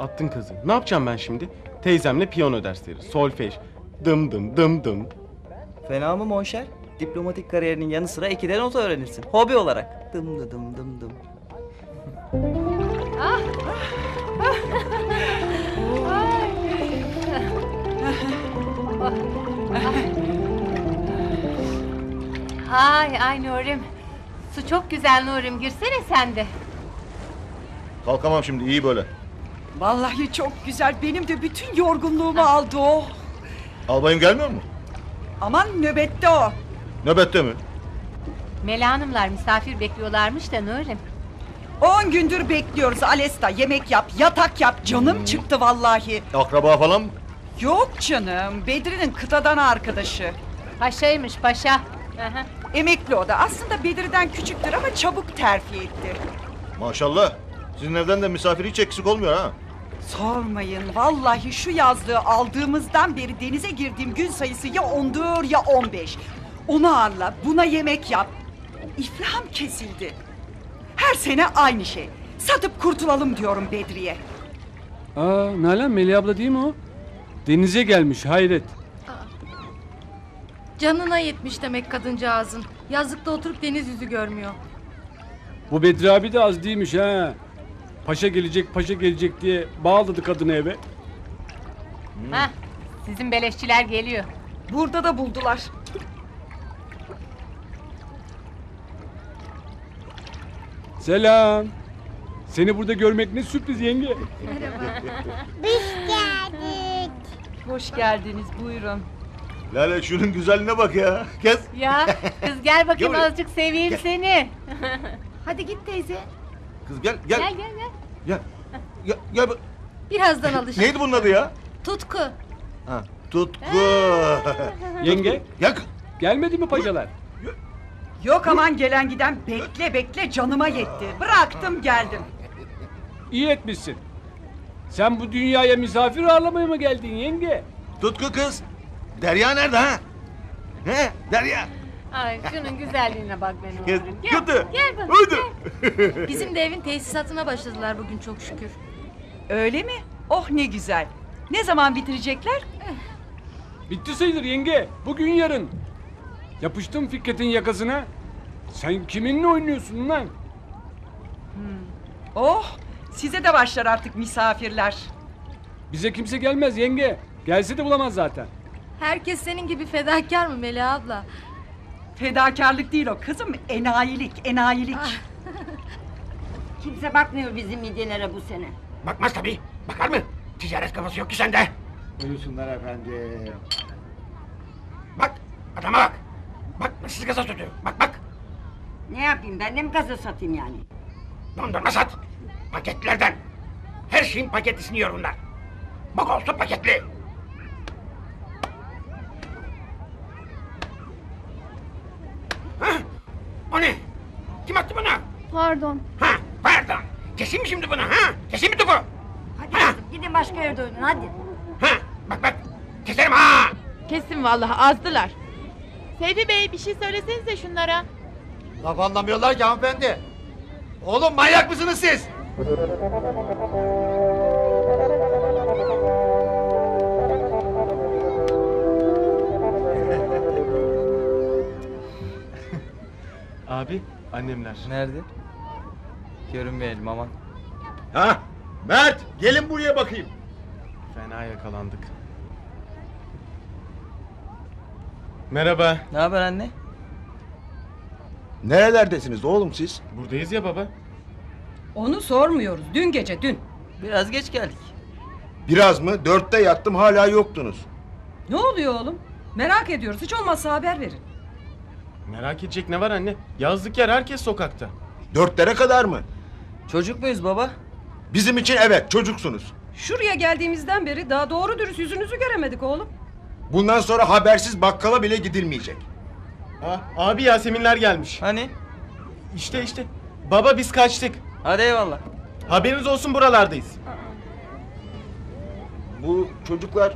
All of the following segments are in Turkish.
Attın kızı. Ne yapacağım ben şimdi? Teyzemle piyano dersleri, solfej, dım dım dım dım. Fena mı monşer? Diplomatik kariyerinin yanı sıra ikide not öğrenirsin. Hobi olarak. Dım dı dım dım dım. Ay Nurim. Su çok güzel Nurim. Girsene sen de. Kalkamam şimdi, iyi böyle. Vallahi çok güzel. Benim de bütün yorgunluğumu aldı o. Albayım gelmiyor mu? Aman nöbette o. Nöbette mi? Mela Hanımlar misafir bekliyorlarmış da Nurim. 10 gündür bekliyoruz Alesta. Yemek yap, yatak yap. Canım çıktı vallahi. Akraba falan mı? Yok canım. Bedri'nin kıtadan arkadaşı. Paşaymış paşa. Aha. Emekli o da. Aslında Bedri'den küçüktür ama çabuk terfi etti. Maşallah. Sizin evden de misafir hiç eksik olmuyor ha. Sormayın. Vallahi şu yazlığı aldığımızdan beri denize girdiğim gün sayısı ya 10'dur ya 15. Onu ağırla, buna yemek yap. İflahım kesildi. Her sene aynı şey. Satıp kurtulalım diyorum Bedri'ye. Nalan Melih abla değil mi o? Denize gelmiş hayret. Canına yetmiş demek kadıncağızın. Yazlıkta oturup deniz yüzü görmüyor. Bu Bedri abi de az değilmiş ha. Paşa gelecek diye bağladı kadını eve. Hah, sizin beleşçiler geliyor. Burada da buldular. Selam. Seni burada görmek ne sürpriz yenge. Hoş geldiniz, buyurun. Lale şunun güzelliğine bak ya. Kes. Ya kız gel bakayım Gel buraya. azıcık seveyim seni. Hadi git teyze. Kız gel. Gel. Gel. Birazdan alış. Neydi bunun adı ya? Tutku. Ha, Tutku. Yenge Ya gelmedi mi paşalar? Yok aman gelen giden bekle canıma yetti. Bıraktım geldim. İyi etmişsin. Sen bu dünyaya misafir ağırlamaya mı geldin yenge? Tutku kız. Derya nerede ha? He, Derya. Ay şunun güzelliğine bak ben Kız, oğlum. kötü. Gel bana. Haydi. Bizim de evin tesisatına başladılar bugün çok şükür. Öyle mi? Oh ne güzel. Ne zaman bitirecekler? Bitti sayılır yenge. Bugün yarın. Yapıştım Fikret'in yakasına. Sen kiminle oynuyorsun lan? Oh, size de başlar artık misafirler. Bize kimse gelmez yenge. Gelse de bulamaz zaten. Herkes senin gibi fedakar mı Melih abla? Fedakarlık değil o kızım, enayilik. Kimse bakmıyor bizim midyenlere bu sene. Bakmaz tabii. Bakar mı? Ticaret kafası yok ki sende. Buyursunlar efendim. Bak, adama bak. Bak nasıl gaza tutuyor. Bak. Ne yapayım, ben de mi gaza satayım yani? Dondurma sat. Paketlerden. Her şeyin paketlisini yiyor bunlar. Bak olsun paketli. Hah, o ne? Kim attı bunu? Pardon. Ha, pardon. Keseyim mi şimdi bunu ha? Keseyim mi topu? Hadi kızım, gidin başka yerde oynayın hadi. Ha, bak. Keserim ha. Kesin vallahi azdılar. Seyfi Bey bir şey söylesenize şunlara. Laf anlamıyorlar ki hanımefendi. Oğlum manyak mısınız siz? Abi annemler. Nerede? Görünmeyelim aman. Ha, Mert gelin buraya bakayım. Fena yakalandık. Merhaba. Ne haber anne? Nerelerdesiniz oğlum siz? Buradayız ya baba. Onu sormuyoruz, dün gece dün. Biraz geç geldik. Biraz mı? 4'te yattım hala yoktunuz. Ne oluyor oğlum? Merak ediyoruz, hiç olmazsa haber verin. Merak edecek ne var anne? Yazlık yer herkes sokakta. 4'lere kadar mı? Çocuk muyuz baba? Bizim için evet çocuksunuz. Şuraya geldiğimizden beri daha doğru dürüst yüzünüzü göremedik oğlum. Bundan sonra habersiz bakkala bile gidilmeyecek. Abi Yaseminler gelmiş. Hani? İşte. Baba biz kaçtık. Hadi eyvallah. Haberiniz olsun buralardayız. Bu çocuklar...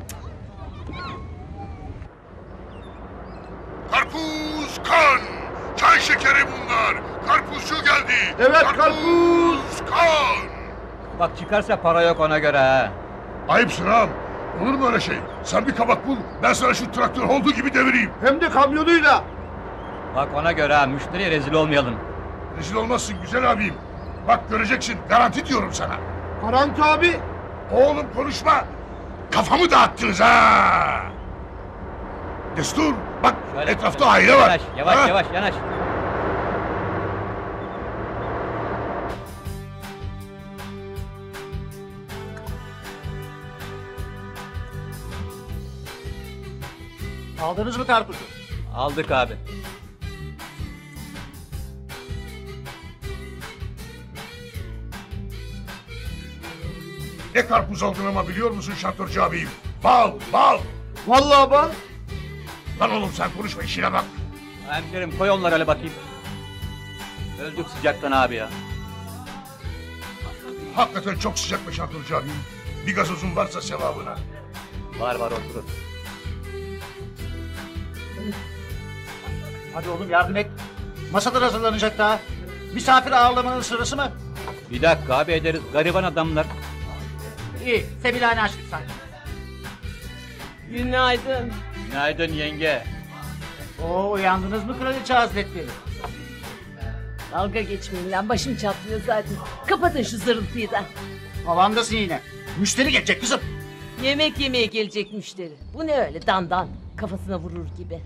Karpuz kan! Çay şekeri bunlar! Karpuzcu geldi! Evet, Karpuz kan! Bak çıkarsa para yok ona göre ha. Ayıpsın ağam. Olur mu öyle şey? Sen bir kabak bul. Ben sana şu traktör olduğu gibi devireyim. Hem de kamyonuyla. Bak ona göre ha, müşteriye rezil olmayalım. Rezil olmazsın güzel abim. Bak göreceksin. Garanti diyorum sana. Garanti abi. Oğlum konuşma. Kafamı dağıttınız ha. Destur. Bak Şöyle, etrafta şöyle. aile var. Yanaş, yavaş Ha? yavaş yanaş. Aldınız mı karpuzu? Aldık abi. Ne karpuz aldın ama biliyor musun şantörcü abim? Bal, bal. Vallahi bak. Lan oğlum sen konuşma işine bak. Hemşerim koy onları öyle bakayım. Öldük sıcaktan abi ya. Hakikaten çok sıcak be şantörcü abim. Bir gazozun varsa sevabına. Var var oturun. Hadi oğlum yardım et. Masalar hazırlanacak daha. Misafir ağırlamanın sırası mı? Bir dakika abi ederiz. Gariban adamlar. İyi, sebilhane açtık sanki. Günaydın. Günaydın yenge. Oo, uyandınız mı kraliçe hazretleri? Dalga geçmeyin lan, başım çatlıyor zaten. Kapatın şu zırıltıyı da. Havandasın yine. Müşteri gelecek kızım. Yemek yemeye gelecek müşteri. Bu ne öyle dandan, kafasına vurur gibi.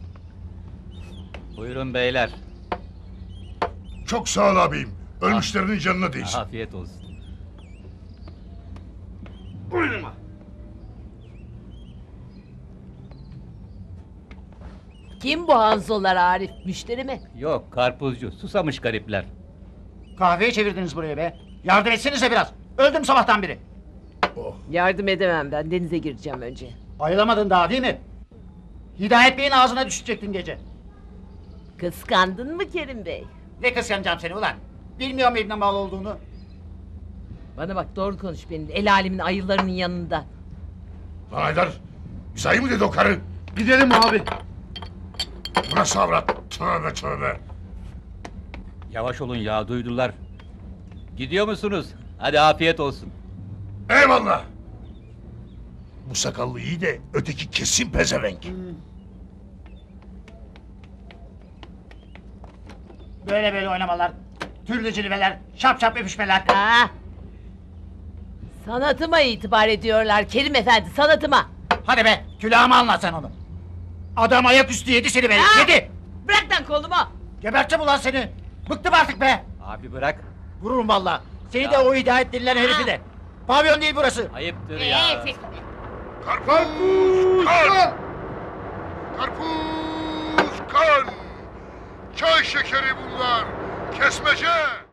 Buyurun beyler. Çok sağ ol abim. Ölmüşlerinin canına değsin. Afiyet olsun. Buyurun. Kim bu Hanzolar Arif, müşteri mi? Yok karpuzcu. Susamış garipler. Kahveye çevirdiniz buraya be. Yardım etsenize biraz. Öldüm sabahtan beri. Yardım edemem ben, denize gireceğim önce. Bayılamadın daha değil mi? Hidayet Bey'in ağzına düşecektin gece. Kıskandın mı Kerim Bey? Ne kıskanacağım seni ulan? Bilmiyor mu İbn mal olduğunu? Bana bak, doğru konuş benim, el alemin ayılarının yanında. Lan Haydar. Biz ayı mı dedi o karı? Gidelim abi. Bu nasıl avrat? Tövbe tövbe. Yavaş olun ya, duydular. Gidiyor musunuz? Hadi afiyet olsun. Eyvallah. Bu sakallı iyi de öteki kesin pezevenk. Böyle böyle oynamalar. Türlü cilveler, şap şap öpüşmeler. Aa! Sanatıma itibar ediyorlar Kerim Efendi, sanatıma. Hadi be, külahımı anlat sen onu. Adam ayaküstü yedi seni be, Aa! yedi. Bırak lan kolumu. Geberteceğim ulan seni. Bıktım artık be. Abi bırak. Vururum valla. Seni Ya. de o hidayet denilen herifi de. Pavyon değil burası. Ayıptır ya. Karpuz kan! Karpuz kan! Çay şekeri bunlar! Kesmece!